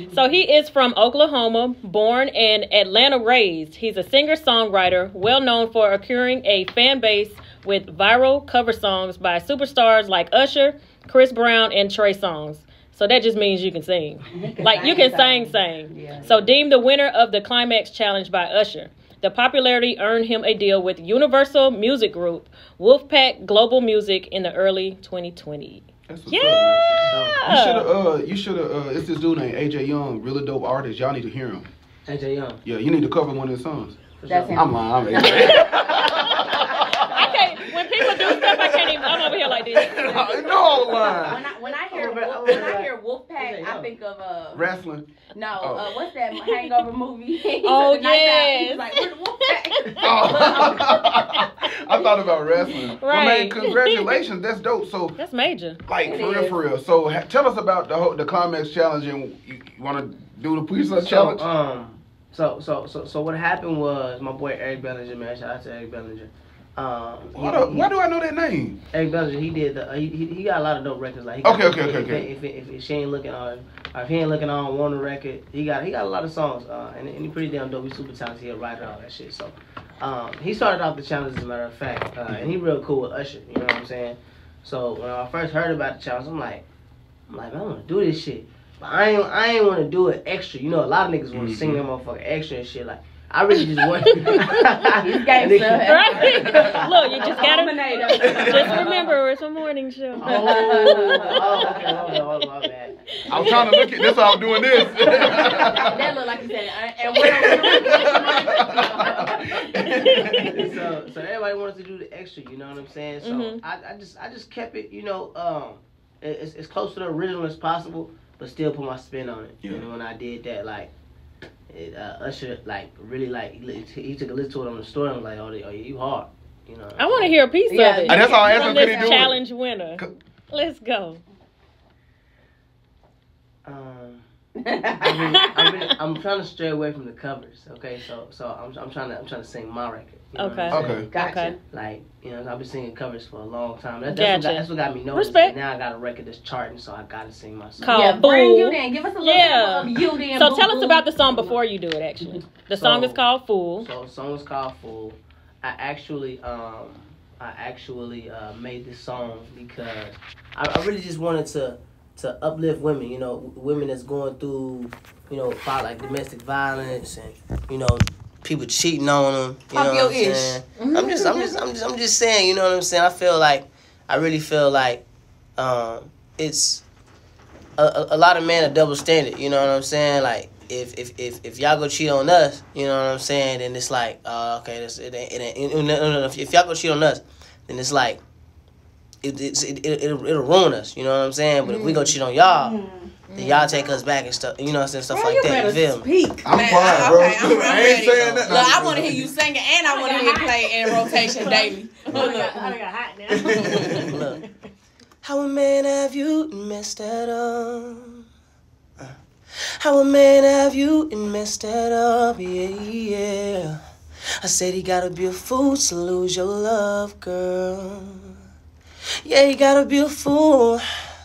So he is from Oklahoma, born and Atlanta raised. He's a singer-songwriter, well known for acquiring a fan base with viral cover songs by superstars like Usher, Chris Brown, and Trey Songz. So that just means you can sing. Like, you can sing. Yeah. So deemed the winner of the Climax Challenge by Usher. The popularity earned him a deal with Universal Music Group, Wolfpack Global Music in the early 2020. That's what's up, man. You should have, it's this dude named AJ Young, really dope artist. Y'all need to hear him. AJ Young? Yeah, you need to cover one of his songs. That's him. I'm lying, I'm AJ. I can't, when people do stuff, I can't even, I'm over here like this. No, when I hear Wolfpack, I think of wrestling. No, what's that Hangover movie? Oh yes. He's like, we're the Wolfpack. I thought about wrestling. Right. Well, man, congratulations. That's dope. So that's major. Like for real. So tell us about the Climax Challenge, and you want to do the Pizza Challenge? So what happened was my boy Eric Bellinger, man. Shout out to Eric Bellinger. Why do I know that name? Eric Bellinger, he did he got a lot of dope records. Like Okay. If she ain't looking on, or if he ain't looking on one record, he got a lot of songs. And he pretty damn dope. He's super talented. He a writer, all that shit. So he started off the challenge as a matter of fact, and he real cool with Usher. You know what I'm saying? So when I first heard about the challenge, I'm like, man, I want to do this shit, but I ain't want to do it extra. You know, a lot of niggas want to sing that motherfucker extra and shit like. I really just want. He's gangster. Right? Look, you just gotta. Just remember, it's a morning show. Okay. My bad. I was trying to look at this. I was doing this. That look like you said. And so everybody wanted to do the extra. You know what I'm saying? So I just kept it. You know, it's close to the original as possible, but still put my spin on it. Yeah. You know, when I did that, like. Usher really he took a listen to it on the story and was like, oh you hard, you know. I want to hear a piece of it. And that's all I asked him. This challenge winner. Let's go. I'm trying to stray away from the covers. Okay, so I'm trying to sing my record. You know okay. Gotcha. Okay. Like, you know, I've been singing covers for a long time. That's what got me noticed. Respect. Now I got a record that's charting, so I gotta sing my song. Called bring you then. Give us a little of you then. So tell us about the song before you do it. Actually, the song is called Fool. So the song is called Fool. I actually made this song because I really just wanted to uplift women. You know, women that's going through, you know, like domestic violence and, you know, people cheating on them. You know what I'm saying? I'm just saying. You know what I'm saying? I really feel like it's a lot of men are double standard. You know what I'm saying? Like if y'all go cheat on us, you know what I'm saying? Then it's like, okay, if y'all go cheat on us, then it's like it'll ruin us. You know what I'm saying? But if we go cheat on y'all. Then y'all take us back and stuff, you know what I'm saying, stuff like that. You feel me? I'm fine, bro. I ain't saying that. Look, I want to hear you singing, and I want to hear you play in rotation daily. I got hot now. Look, how a man have you messed that up? How a man have you messed that up? Yeah. I said he gotta be a fool to lose your love, girl. Yeah, he gotta be a fool.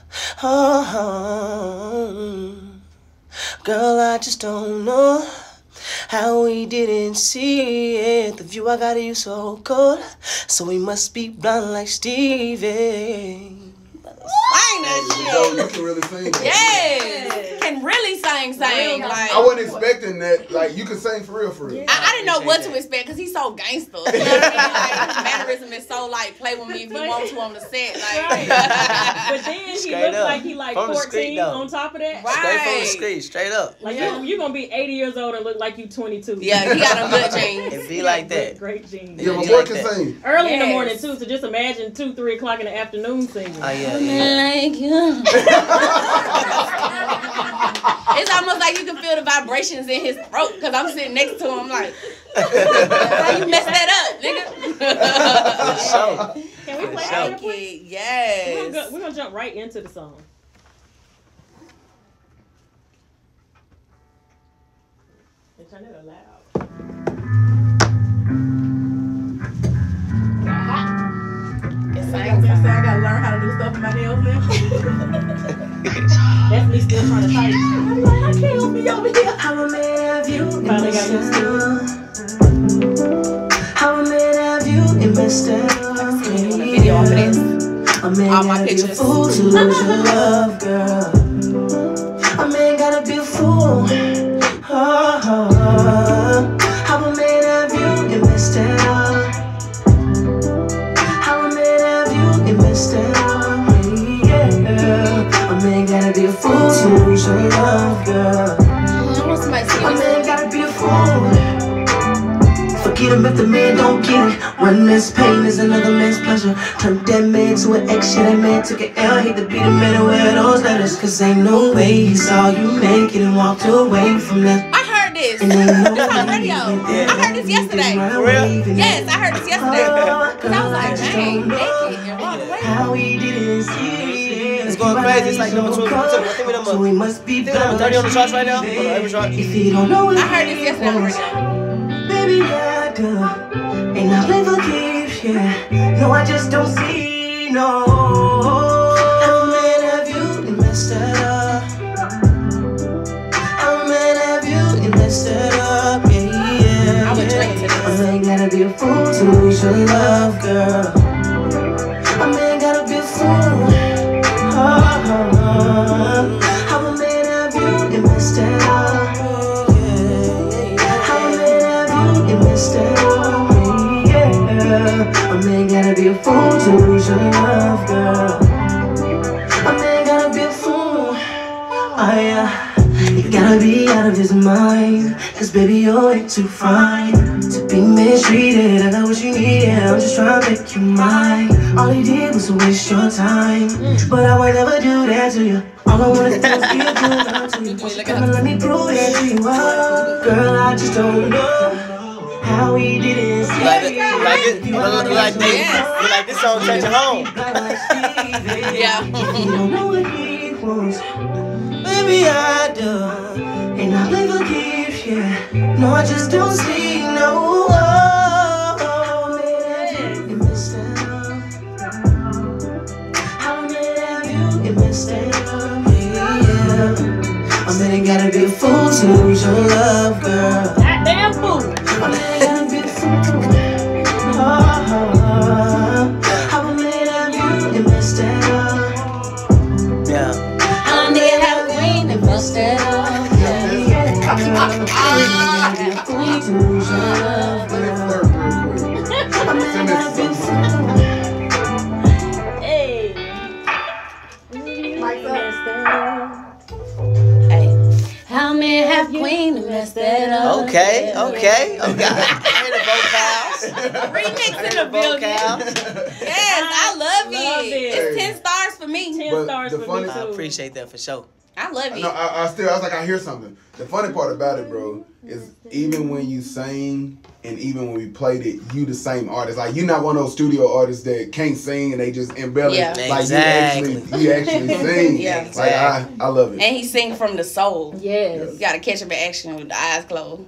Girl, I just don't know how we didn't see it. The view I got of you so cold, so we must be blind like Stevie. Sing that shit. You can really sing. Yes. Can really sing. Like, I wasn't expecting that. Like, you can sing for real. Yeah. I didn't know what to expect because he's so gangster. You know what I mean? Like, his mannerism is so like, play with me if you want to on the set. Like, but then he looks like he like 14 on top of that. Right. Straight from the street, straight up. Like you're gonna be 80 years old and look like you 22. Yeah, he got a good genes. It be like that. Great genes. Yeah, my boy can sing. Early in the morning too, so just imagine 2-3 o'clock in the afternoon singing. Oh yeah. Like you. It's almost like you can feel the vibrations in his throat because I'm sitting next to him. I'm like, how you messed that up, nigga? Can we play that? Yes. We're gonna jump right into the song. And turn it loud. I gotta learn how to do stuff in my nails now. That's me still trying to type. I can't pictures. Fool to lose your love, girl. A man gotta be a fool. How a man have you and messed it up? How a man have you and messed it up? Yeah. A man gotta be a fool to lose your love, girl. I want somebody to see A this. man gotta be a fool. Forget him if the man don't get it. One man's pain is another man's pleasure. Turn that man to an ex, yeah, that man took an L. Hate to be the man and wear those letters. Cause ain't no way he saw you make it and walked away from that. I heard this. And ain't no This on way radio. he I heard this yesterday. For real? Yes, I heard this yesterday. Cause I was like, dang, naked and walk away. How he did it, yeah. It's going crazy. It's like number 2. I think we So he must be number 30 on the charts right now. On every chart. If he don't know it, I heard this yesterday on the radio. baby, I do. And I play for keeps, yeah. No, I just don't see, no. How many have you and messed it up? How many have you and messed it up? Yeah, yeah. I would drink to this. A man gotta be a fool to lose your love, girl. A man gotta be a fool. How a man have you and messed it up? How a man have you and messed it up? Yeah. A man gotta be a fool to lose your love, girl. A man gotta be a fool. He gotta be out of his mind. Cause baby, you're way too fine to be mistreated. I got what you need, yeah, I'm just trying to make you mine. All he did was waste your time, but I would never do that to you. All I wanna do is give you love to you. Won't you come and let me prove it to you? Oh, girl, I just don't know how he did it. You like it? You like it? You like this? You like this song, Take You Home? Yeah. He don't know what he wants. Baby, I do. And I play for keeps, yeah. No, I just don't see, no. Oh, man, you messed it up. How many have you and messed it up? Yeah. A man gotta be a fool to lose your love, girl. Goddamn fool. A man gotta be a fool. How many have you and messed it up? Yeah. I need have a queen and bust it up. Hey. How many have queen and messed it up? Okay. I hear the vocals. Remix in the building. Yes, I love Love it. it. It's 10 stars for me. 10 But stars the for funny- me I too. appreciate that for sure. I love it. No, I was like, I hear something. The funny part about it, bro, is even when you sing and even when we played it, you the same artist. Like, you're not one of those studio artists that can't sing and they just embellish. Yeah. Like, Exactly. you actually sing. Yeah. Like, I love it. And he sing from the soul. Yes. You gotta catch him in action with the eyes closed.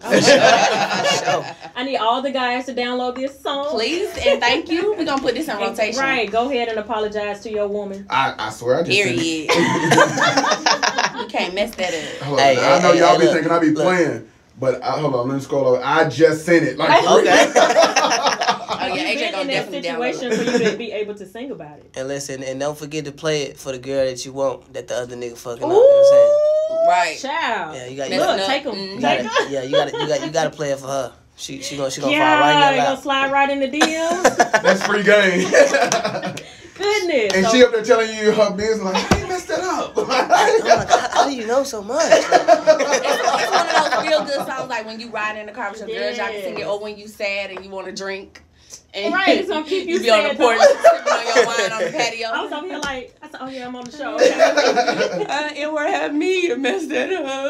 I need all the guys to download this song. Please and thank you. We're gonna put this in rotation. Right. Go ahead and apologize to your woman. I swear I just sing Period. it. You can't mess that up. Hold on, Hey, I know hey, y'all hey, be look, thinking I be look. playing, but hold on, let me scroll over. I just sent it. Like, Okay. Oh yeah, You've AJ been gonna in that definitely download situation it. for you to be able to sing about it. And listen, and don't forget to play it for the girl that you want that the other nigga fucking up. You know what Right. Child. I'm saying? Yeah, Messing Look, up. take them. Mhm. you got you got to play it for her. She gonna fall right in Yeah, your you gonna lap. slide right in the DMs. that's free game. Goodness. And So- she up there telling you her business, like, how you messed that up? I'm like, how do you know so much? It's one of those real good songs like when you ride in the car with your girls, y'all can sing it, Yes. or when you sad and you want to drink. And Right, it's gonna keep you be on the sad, porch, though. sipping on your wine on the patio. I was over here like, I said, oh yeah, I'm on the show. Okay. It would have me to mess that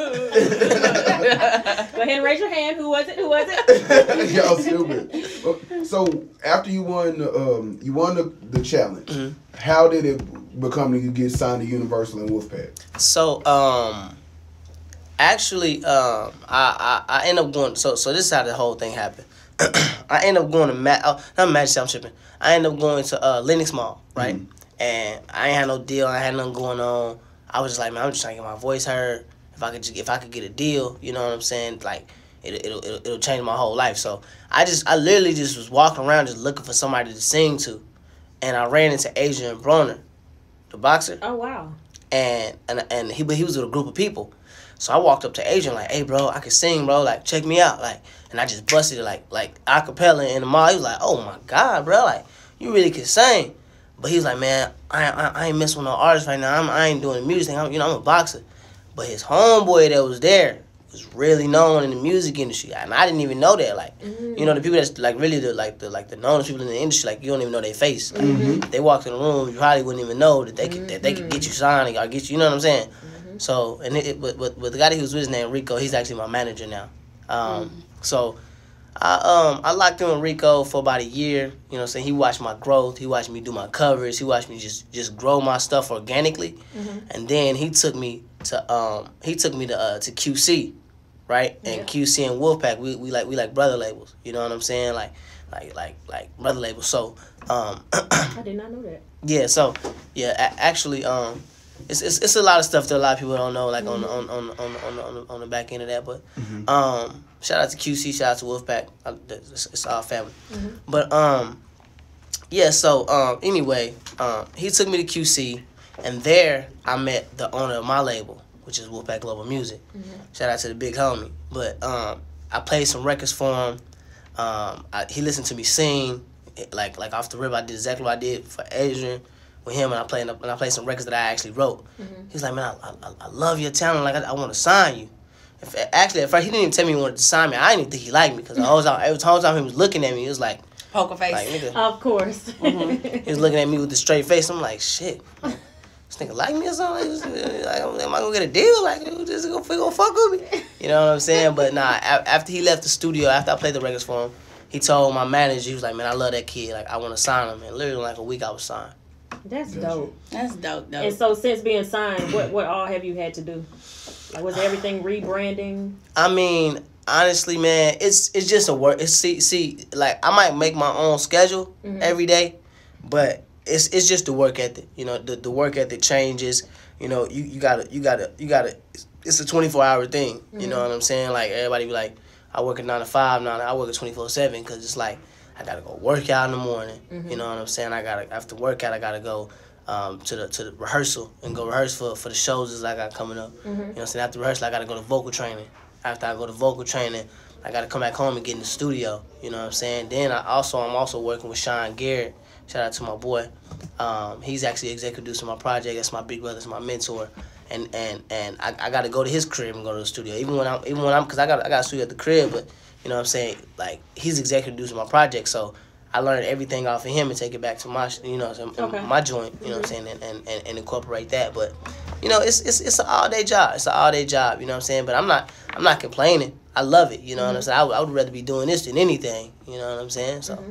up. Go ahead and raise your hand. Who was it? Who was it? Y'all stupid. So after you won the challenge, Mhm. how did it become that you get signed to Universal and Wolfpack? So, actually, I end up going. So this is how the whole thing happened. I end up going to not Magic. I'm tripping. I end up going to Lenox Mall, right? Mhm. And I ain't had no deal. I had nothing going on. I was just like, man, I'm just trying to get my voice heard. If I could get a deal, you know what I'm saying? Like, it'll change my whole life. So I literally just was walking around just looking for somebody to sing to, and I ran into Adrian Broner the boxer. Oh wow. And he was with a group of people. So I walked up to Adrian like, hey bro, I can sing, bro, like check me out. Like, and I just busted it like acapella in the mall. He was like, oh my God, bro, like you really can sing. But he was like, man, I ain't messing with no artist right now. I ain't doing the music thing. I'm a boxer. But his homeboy that was there was really known in the music industry, and I didn't even know that. Like, you know, the people that's like really the known people in the industry, like you don't even know their face. Like, they walked in the room, you probably wouldn't even know that they could get you signed or get you. You know what I'm saying? So, and but the guy that he was with, his name Rico. He's actually my manager now. So. I locked in with Rico for about a year. You know what I'm saying? He watched my growth. He watched me do my covers. He watched me just grow my stuff organically. And then he took me to QC, right? And QC and Wolfpack, we like brother labels. You know what I'm saying? Like brother labels. So I did not know that. Yeah, so actually it's a lot of stuff that a lot of people don't know, like on the back end of that. But shout out to QC, shout out to Wolfpack. It's our family. But so anyway, he took me to QC, and there I met the owner of my label, which is Wolfpack Global Music. Shout out to the big homie. But I played some records for him. He listened to me sing, like off the rip. I did exactly what I did for Adrian with him, and I played some records that I actually wrote. He's like, man, I love your talent. Like I want to sign you. At first, he didn't even tell me he wanted to sign me. I didn't even think he liked me because every time he was looking at me, it was like poker face. Like, nigga. Of course. He was looking at me with a straight face. I'm like, shit. This nigga like me or something? Like, am I gonna get a deal? Like, just gonna fuck with me? You know what I'm saying? But nah, after he left the studio, after I played the records for him, he told my manager, he was like, man, I love that kid. Like, I want to sign him. And literally, in like a week, I was signed. That's dope. That's dope, though. And so, since being signed, what all have you had to do? Like, was everything rebranding? I mean, honestly, man, it's just a work. It's see, like I might make my own schedule every day, but it's just the work ethic. You know, the work ethic changes. You know, you gotta. It's a 24-hour thing. You know what I'm saying? Like everybody be like, I work a 9 to 5. Now I work a 24/7 because it's like I gotta go work out in the morning. You know what I'm saying? After workout, I gotta go to the rehearsal and go rehearse for the shows that I got coming up. You know what I'm saying? After rehearsal, I gotta go to vocal training. After I go to vocal training, I gotta come back home and get in the studio. You know what I'm saying? Then I'm also working with Sean Garrett. Shout out to my boy. He's actually executive producer of my project. That's my big brother. That's my mentor. And I gotta go to his crib and go to the studio. Even when I'm because I got a studio at the crib, but you know what I'm saying? Like he's executive producer of my project, so I learned everything off of him and take it back to my my joint. You know what I'm saying? And incorporate that. But you know, it's an all-day job. It's an all-day job. You know what I'm saying? But I'm not complaining. I love it. You know what I'm saying? I would rather be doing this than anything. You know what I'm saying? So.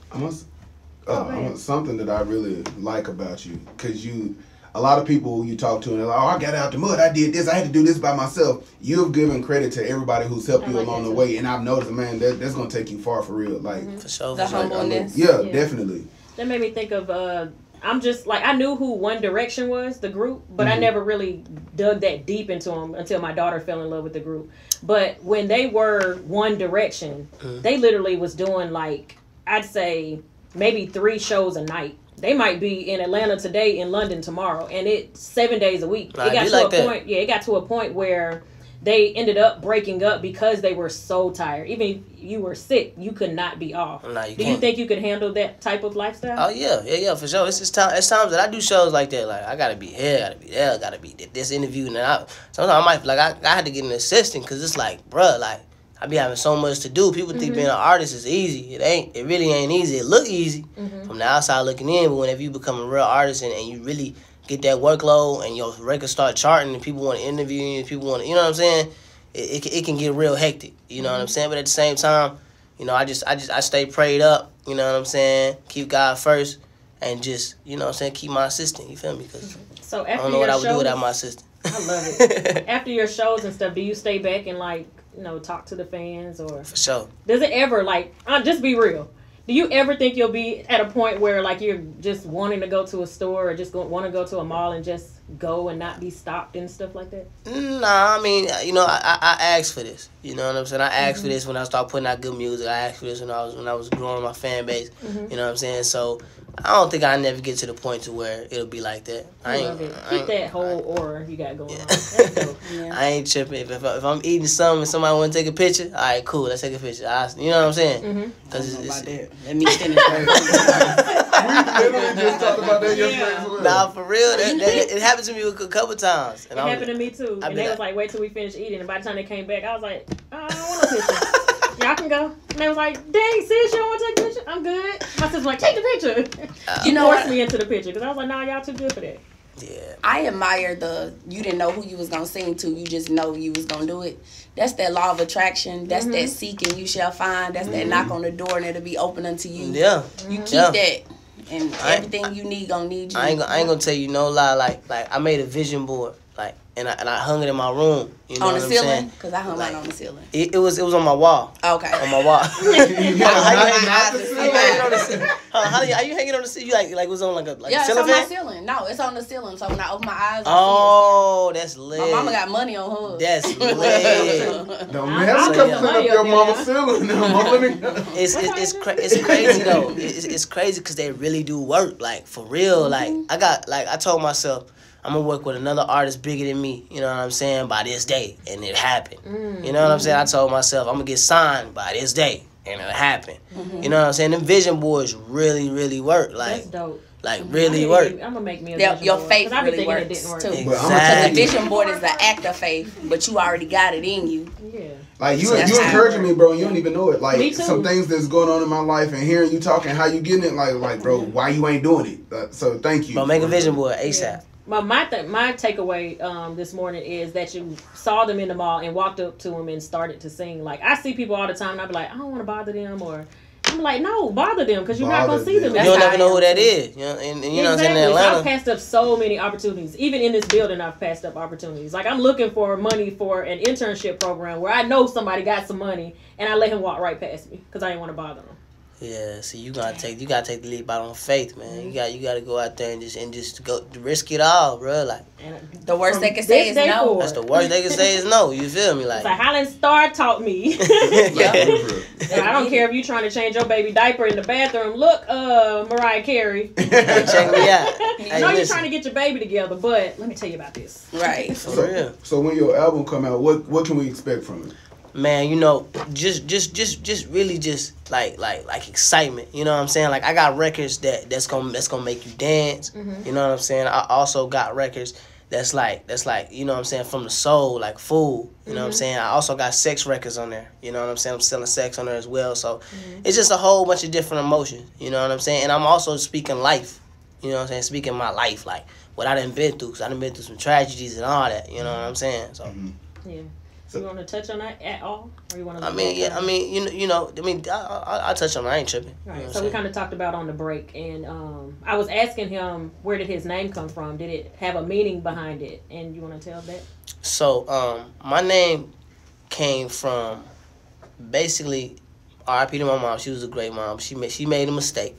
Something that I really like about you, because a lot of people you talk to and they're like, oh, I got out the mud, I did this, I had to do this by myself. You've given credit to everybody who's helped you along the way, and I've noticed, man, that's gonna take you far for real. Like for sure. The humbleness. Yeah, definitely. That made me think of I'm just like, I knew who One Direction was, the group, but I never really dug that deep into them until my daughter fell in love with the group. But when they were One Direction, they literally was doing like, I'd say maybe 3 shows a night. They might be in Atlanta today, in London tomorrow, and it's 7 days a week. It got to a point where they ended up breaking up because they were so tired. Even if you were sick, you could not be off. Nah, Do you think you could handle that type of lifestyle? Oh yeah, for sure. It's times that I do shows like that. Like I gotta be here, gotta be there, gotta be this interview, and then sometimes I might like I had to get an assistant because it's like, bruh, like I be having so much to do. People think being an artist is easy. It ain't. It really ain't easy. It look easy from the outside looking in, but whenever you become a real artist and you really get that workload and your records start charting and people want to interview you and people want to, you know what I'm saying? It can get real hectic. You know what I'm saying? But at the same time, you know, I stay prayed up. You know what I'm saying? Keep God first and just, you know what I'm saying, keep my assistant. You feel me? Because so I don't know what I would do without my assistant. I love it. After your shows and stuff, do you stay back and like, you know, talk to the fans, or for sure? Does it ever like just be real? Do you ever think you'll be at a point where like you're just wanting to go to a store or just want to go to a mall and just go and not be stopped and stuff like that? Nah, I mean, you know, I asked for this. You know what I'm saying? I asked for this when I started putting out good music. I asked for this when I was growing my fan base. You know what I'm saying? So I don't think I'll never get to the point to where it'll be like that. I love it. Keep that whole aura you got going on. That's dope. Yeah. I ain't tripping. If I'm eating something and somebody want to take a picture, all right, cool, let's take a picture. You know what I'm saying? Mm-hmm. Cause About that. Let me finish. We literally just talked about that yesterday as well. nah, for real, it happened to me a couple times. It happened to me too. I And be they like- was like, wait till we finish eating. And by the time they came back, I was like, I don't want a picture. Y'all can go. And they was like, dang, sis, you don't want to take a picture? I'm good. My sister was like, take the picture. You know Forced what? me into the picture. Because I was like, nah, y'all too good for that. Yeah. I admire you didn't know who you was gonna sing to, you just know you was gonna do it. That's that law of attraction. That's that seek and you shall find. That's that knock on the door and it'll be open unto you. Yeah. You keep Yeah. that, and everything you need gonna need you. I ain't gonna tell you no lie. Like I made a vision board, and I hung it in my room. You know on what the I'm ceiling, saying? because I hung mine on the ceiling. It was on my wall. Okay. On my wall. Not the ceiling. How are you hanging on the ceiling? You like was on like a Yeah, it's ceiling on my fan? ceiling. No, it's on the ceiling. So when I open my eyes, Oh, that's I lit. see it. My mama got money on hers. That's lit. Don't have a couple yeah. up your mama's ceiling. It's crazy though. It's crazy because they really do work. Like for real. Like I told myself I'm gonna work with another artist bigger than me. You know what I'm saying? By this day, and it happened. You know what I'm saying? I told myself I'm gonna get signed by this day, and it happened. You know what I'm saying? The vision boards really work. Like That's dope. like really work. I'm gonna make me a Your vision board, faith 'cause I be really thinking it works didn't work. too. But Because Exactly. the vision board is the act of faith, but you already got it in you. Yeah. Like you That's how it encouraging me, works. bro. You don't even know it. Like Me too. some things that's going on in my life, and hearing you talking, how you getting it, like, bro, why you ain't doing it? So thank you. Bro, make a vision board ASAP. Yeah. My takeaway this morning is that you saw them in the mall and walked up to them and started to sing. Like I see people all the time and I be like, I don't want to bother them, or I'm like, no, bother them because you're not Bother gonna see them. them. You don't how never I know am who that too. is. You know, and you know what I'm saying? In Exactly. So I've Atlanta. passed up so many opportunities. Even in this building, I've passed up opportunities. Like I'm looking for money for an internship program where I know somebody got some money, and I let him walk right past me because I didn't want to bother him. Yeah, so you gotta take the leap out on faith, man. You gotta go out there and just go risk it all, bro. Like And The worst from they can say this is day no. forward, that's the worst they can say is no. You feel me? Like It's like Highland Star taught me. Yeah. And I don't care if you trying to change your baby diaper in the bathroom. Look, Mariah Carey. check me out. I Hey, know you're listen, trying to get your baby together, but let me tell you about this. Right. for real. So when your album come out, what can we expect from it? Man, you know, just really just like excitement. You know what I'm saying? Like I got records that's gonna make you dance. You know what I'm saying? I also got records that's like you know what I'm saying, from the soul, like Fool. You know what I'm saying? I also got sex records on there. You know what I'm saying? I'm selling sex on there as well. So it's just a whole bunch of different emotions. You know what I'm saying? And I'm also speaking life. You know what I'm saying? Speaking my life, like what I done been through. Cause I done been through some tragedies and all that. You know what I'm saying? So. Yeah. You want to touch on that at all, or you want to? I mean, you know, I touch on it. I ain't tripping. You know Right. what So I'm we saying? kind of talked about on the break, and I was asking him where did his name come from? Did it have a meaning behind it? And you want to tell that? So, my name came from basically R.I.P. to my mom. She was a great mom. She made a mistake,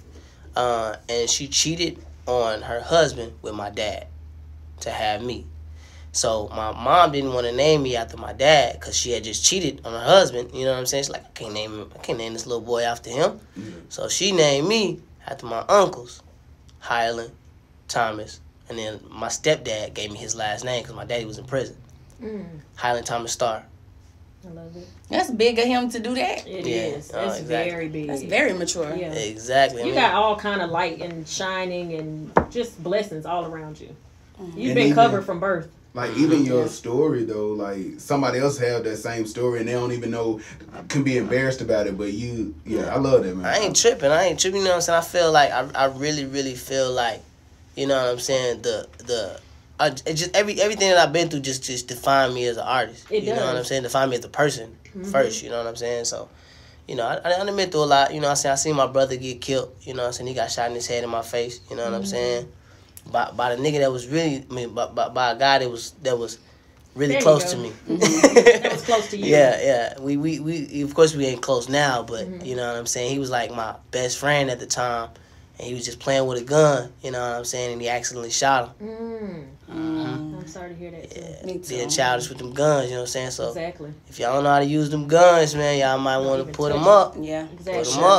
and she cheated on her husband with my dad to have me. So my mom didn't want to name me after my dad because she had just cheated on her husband. You know what I'm saying? She's like, I can't name this little boy after him. So she named me after my uncles, Highland, Thomas, and then my stepdad gave me his last name because my daddy was in prison. Highland Thomas Starr. I love it. That's big of him to do that. It Yeah. is. Oh, It's exactly. very big. That's very mature. Yeah. Exactly. You got all kind of light and shining and just blessings all around you. You've And been even- covered from birth. Like even your story though, like somebody else have that same story and they don't even know, can be embarrassed about it. But you, I love that, man. I ain't tripping. You know what I'm saying? I feel like I really feel like, you know what I'm saying, it just everything that I've been through just defined me as an artist. It you know what I'm does. saying? Defined me as a person first, you know what I'm saying? So, you know, I done been through a lot, you know what I'm saying? I seen my brother get killed, you know what I'm saying? He got shot in his head, in my face, you know what I'm saying? By the nigga that was really, by a guy that was really There you close go. to me. That was close to you. Yeah. We of course we ain't close now, but you know what I'm saying? He was like my best friend at the time, and he was just playing with a gun, you know what I'm saying? And he accidentally shot him. I'm sorry to hear that too. Me too. Being childish with them guns, you know what I'm saying? So Exactly. if y'all don't know how to use them guns, man, y'all might want to even put touch them up. Yeah. Put Exactly. them up.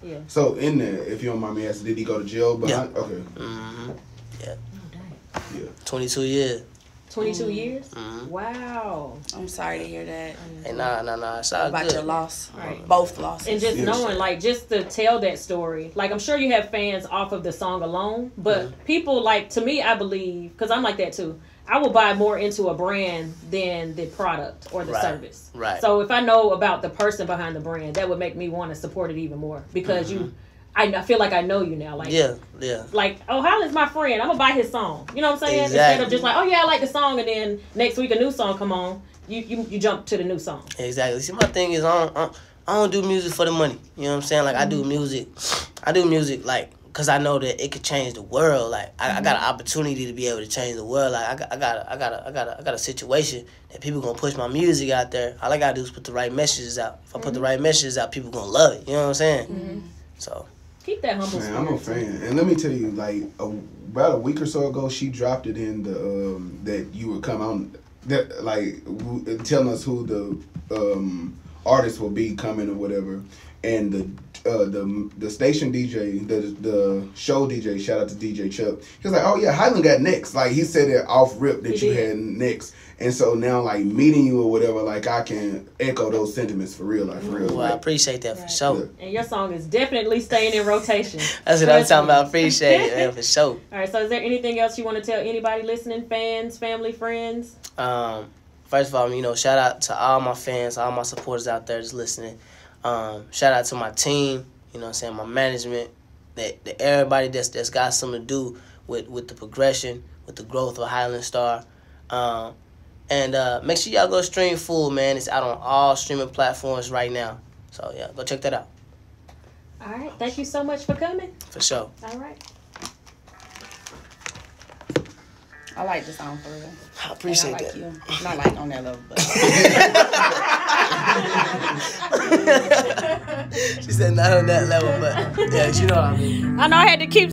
Yeah. So in there, if you don't mind me asking, did he go to jail? Yeah. Okay. Mm-hmm. Yeah. Oh, dang. Yeah. 22 years. 22 years? Mhm. Wow. I'm sorry to hear that Hey, nah. It's all about good. your loss. Right. Both losses. And just Yeah. knowing, like, just to tell that story. Like, I'm sure you have fans off of the song alone, but people, like, to me, I believe, because I'm like that too, I will buy more into a brand than the product or the Right. service. Right. So if I know about the person behind the brand, that would make me want to support it even more because I feel like I know you now. Like, Yeah. like, oh, Holland's my friend. I'm gonna buy his song. You know what I'm saying? Exactly. Instead of just like, oh yeah, I like the song, and then next week a new song come on, you jump to the new song. Exactly. See, my thing is, I don't do music for the money. You know what I'm saying? Like, I do music like, cause I know that it could change the world. Like, I got an opportunity to be able to change the world. Like, I got a situation that people gonna push my music out there. All I gotta do is put the right messages out. If I put the right messages out, people gonna love it. You know what I'm saying? So. Keep that humble Man, spirit. I'm a fan, and let me tell you, like about a week or so ago, she dropped it in the that you would come on, that like telling us who the artist will be coming or whatever, and the station DJ, the show DJ, shout out to DJ Chuck. He was like, "Oh yeah, Highland got next." Like he said it off rip that He you did. had next, and so now like meeting you or whatever, like I can echo those sentiments for real, like for real. Well, I Like, appreciate that for Right. sure. And your song is definitely staying in rotation. That's what I'm Trust talking me. about. Appreciate it, man, for sure. All right, so is there anything else you want to tell anybody listening, fans, family, friends? First of all, shout out to all my fans, all my supporters out there just listening. Shout out to my team, my management, that everybody that's got something to do with the progression, with the growth of Highland Star. And make sure y'all go stream Full, man. It's out on all streaming platforms right now. So, yeah, go check that out. All right, thank you so much for coming. For sure. All right. I like the song for real. I appreciate And I like that. you. Not like on that level, but She said not on that level, but yeah, you know what I mean. I know I had to keep